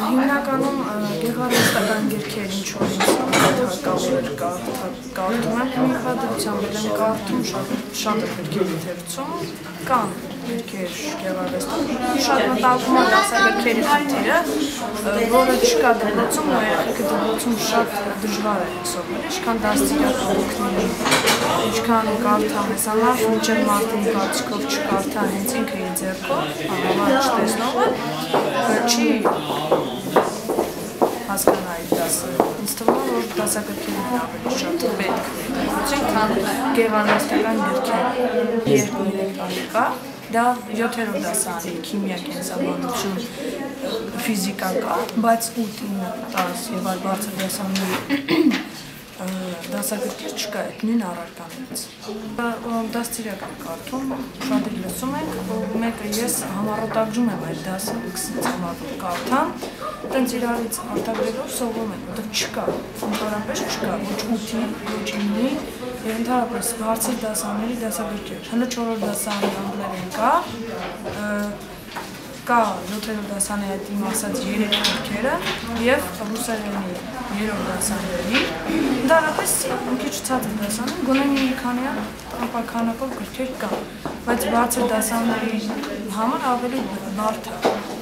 Հիմնականում գեղարվեստական գրքեր ինչ որ հարկավոր կարդում եմ հիմնադրությամբ եմ կարդում շատ գրքեր ընթերցում կան գրքեր գեղարվեստական շատ մտածում եմ դասագրքերի խնդիրը որը չկա դպրոցում ու երեխեքը դպրոցում շատ դժվար է սովորել ինչքան դաստիարակ օգնի ինչքան կարդա մեզ համար մինչև մարդու կարծիքով չկարդա հենց ինքը իր ձեռքով հավանաբար չտեսնողը չի հասկանա այդ դասը ինձ թվում է որ դասագրքերն ավելի շատ պետք է քան գեղարվեստական գրքեր երկու երեխաներ կա դա 7-րդ դասարանի քիմիա կենսաբանություն ֆիզիկա կա բայց 8-10 եւ այլ բարձր դասարանների դասագրքեր չկա այդ նույն առարկաներից դաստիարակ եմ կարդում շատ լսում ենք մեկը ես համառոտագրում եմ այդ դասը 20 համառոտ կարդամ տենց իրարից արտագրելով սովորում եմ որտեղ չկա ընդհանրապես չկա ոչ 8-ի ոչ 9-ի եւ ընդհանրապես բարձր դասարանների դասագրքեր հենց 4-րդ դասարանի անգլերեն կա 7-րդ դասարանի այդ իմ ասած 3 գրքերը եւ ռուսերենի 3-րդ դասարանի ընդհանրապես մի քիչ ցածր դասարանում գոնե մի քանի ապականակով գրքեր կան բայց բարձր դասարանների համար ավելի բարդ է